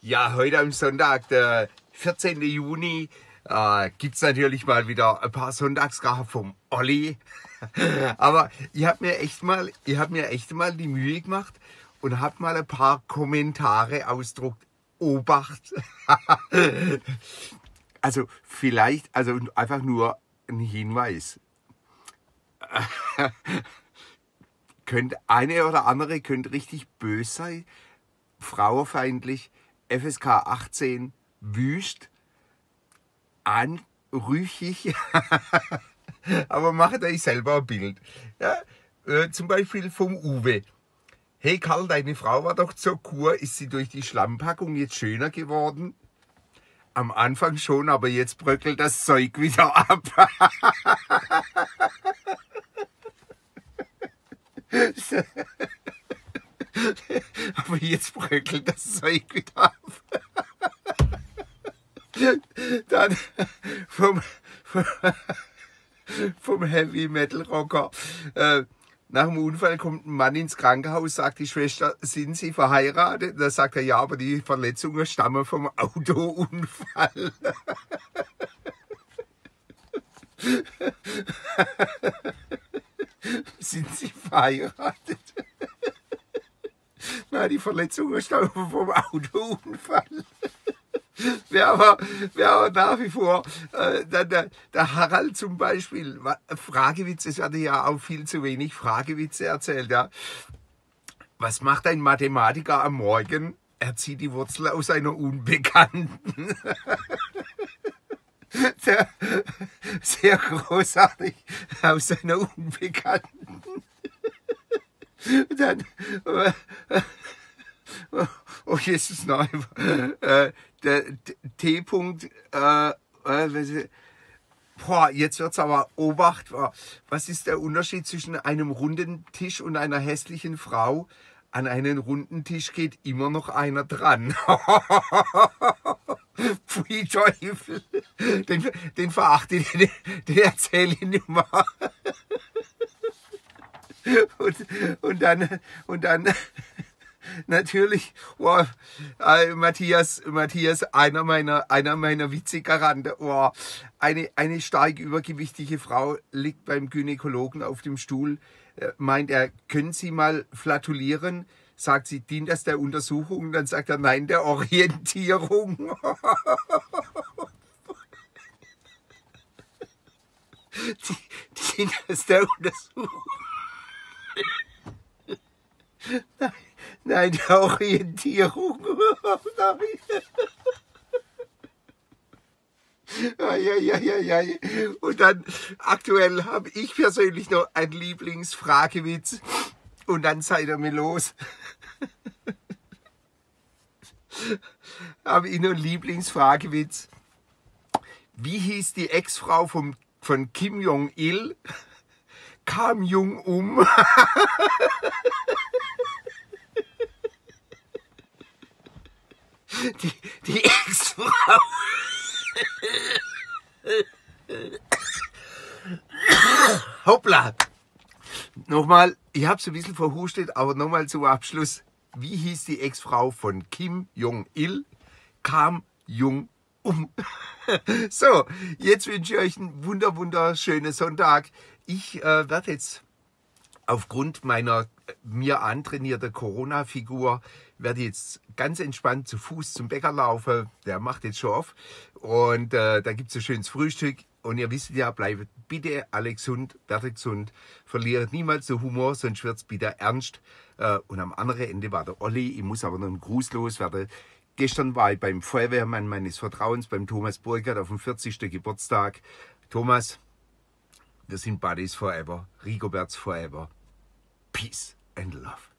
Ja, heute am Sonntag, der 14. Juni, gibt es natürlich mal wieder ein paar Sonntagsgaben vom Olli. Aber ich habe mir echt mal die Mühe gemacht und habe mal ein paar Kommentare ausgedruckt. Obacht! Also vielleicht, also einfach nur ein Hinweis. Eine oder andere könnte richtig böse sein, frauenfeindlich, FSK 18, wüst, anrüchig, aber macht euch selber ein Bild. Ja, zum Beispiel vom Uwe. Hey Karl, deine Frau war doch zur Kur, ist sie durch die Schlammpackung jetzt schöner geworden? Am Anfang schon, aber jetzt bröckelt das Zeug wieder ab. Aber jetzt bröckelt das Zeug wieder ab. Dann vom Heavy Metal Rocker. Nach dem Unfall kommt ein Mann ins Krankenhaus, sagt die Schwester, sind Sie verheiratet? Da sagt er, ja, aber die Verletzungen stammen vom Autounfall. Sind Sie verheiratet? Na, die Verletzungen stammen vom Autounfall. Wäre aber nach wie vor der Harald zum Beispiel, Fragewitze, es werden ja auch viel zu wenig Fragewitze erzählt. Ja. Was macht ein Mathematiker am Morgen? Er zieht die Wurzel aus einer Unbekannten. Sehr großartig, aus einer Unbekannten. Dann, oh Jesus, nein. Der T-Punkt, jetzt wird's aber Obacht. Was ist der Unterschied zwischen einem runden Tisch und einer hässlichen Frau? An einen runden Tisch geht immer noch einer dran. Pfui Teufel. Den verachte ich, den erzähle ich nicht mehr. Und dann natürlich, wow, Matthias, einer meiner Witzegaranten. Oh, eine stark übergewichtige Frau liegt beim Gynäkologen auf dem Stuhl, meint er, können Sie mal flatulieren? Sagt sie, dient das der Untersuchung? Dann sagt er, nein, der Orientierung. Dient das der Untersuchung? Nein, der Orientierung. Und dann aktuell habe ich persönlich noch einen Lieblingsfragewitz. Und dann seid ihr mir los. Habe ich noch einen Lieblingsfragewitz. Wie hieß die Ex-Frau von Kim Jong-il? Kam Jung um. Die Ex-Frau. Hoppla. Nochmal, ich habe es ein bisschen verhustet, aber nochmal zum Abschluss. Wie hieß die Ex-Frau von Kim Jong-il? Kam Jung um. So, jetzt wünsche ich euch einen wunderschönen Sonntag. Ich werde jetzt aufgrund meiner mir antrainierten Corona-Figur werde jetzt ganz entspannt zu Fuß zum Bäcker laufen. Der macht jetzt schon auf. Und da gibt es ein schönes Frühstück. Und ihr wisst ja, bleibt bitte alle gesund, werdet gesund, verliert niemals den Humor, sonst wird es bitte ernst. Und am anderen Ende war der Olli. Ich muss aber noch einen Gruß loswerden. Gestern war ich beim Feuerwehrmann meines Vertrauens, beim Thomas Burkhardt, auf dem 40. Geburtstag. Thomas, wir sind Buddies forever. Rigoberts forever. Peace and love.